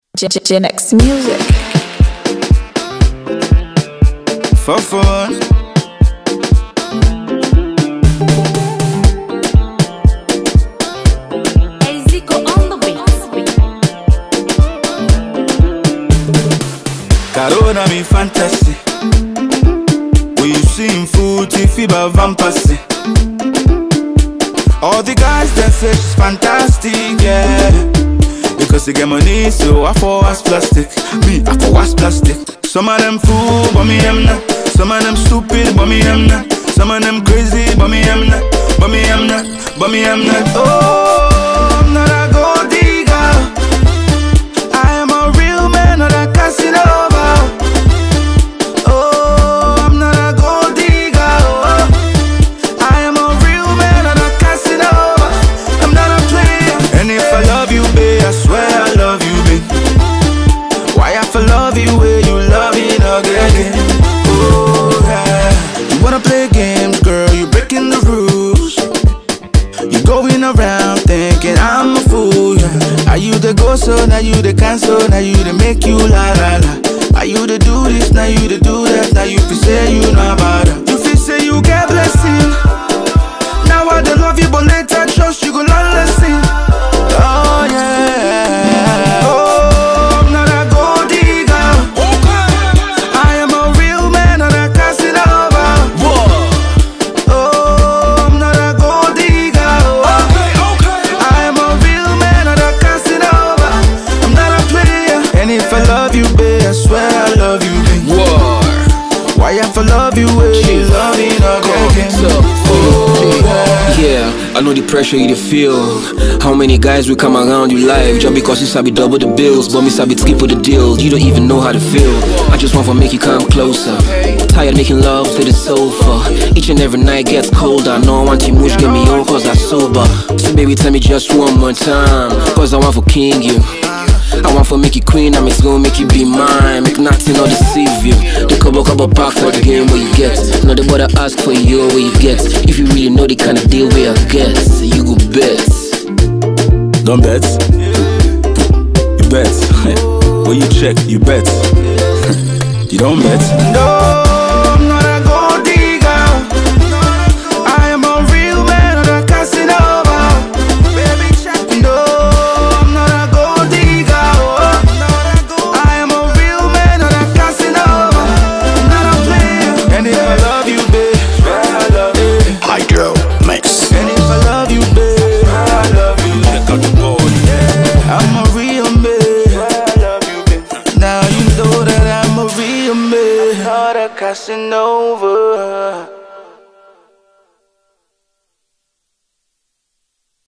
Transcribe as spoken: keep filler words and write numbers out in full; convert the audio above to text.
Gen X Music. For fun. Carona mi fantasy. When you sing food, if you have vampasy. All the guys that say she's fantastic, yeah. Because they get money, so I for was plastic. Me, I for was plastic. Some of them fool, but me I'm not. Some of them stupid, but me I'm not. Some of them crazy, but me I'm not. But me I'm not, but me I'm not. Oh, I'm not a gold digger. I am a real man, not a Casanova. Oh, I'm not a gold digger. Oh, I am a real man, not a Casanova. I'm not a player. And if I love you, babe, I swear I love you, babe. Why I for love you, where you love me again? Oh, yeah. You wanna play games, girl, you breaking the rules. You going around thinking I'm a fool, yeah. Are you the go so, now you the cancel, now you the make you la la la. Are you the do this, now you the do that, now you feel say you know about it. You feel say you get blessing. Now I don't love you, but later trust you go learn lesson. Oh yeah. Oh, I'm not a gold digger. I am a real man, not a Casanova. Oh, I'm not a gold digger. I am a real man, not a Casanova. I'm not a player. And if I love you, babe, I swear I love you, babe. War. Why I for love you, babe? You love me again. Oh, yeah. Yeah, I know the pressure you feel. How many guys will come around your life just because you sabi double the bills, but me sabi skip for the deals. You don't even know how to feel. I just want to make you come closer. Tired making love to the sofa. Each and every night gets colder. No, I want you much, get me on cause I'm sober. So baby, tell me just one more time, cause I want to king you. I want to make you queen, I'm it's gonna make you be mine. Make nothing or deceive you. The couple couple back for the game where you get. Not the bother ask for you where you get. If you really know the kind of deal where I get, you go bet. Don't bet. You bet. When you check, you bet. You don't bet. No, I'm not a gold digger. I am a real man, not a Casanova. Baby, check. No, I'm not a gold digger. I am a real man, not a Casanova. I'm not a player. And if I love you, babe, I love you. Hydro Mix. And if I love you, babe, I love you. Check out the board. I'm a real man. I love you, babe. Now you know that I'm a real man, not a Casanova.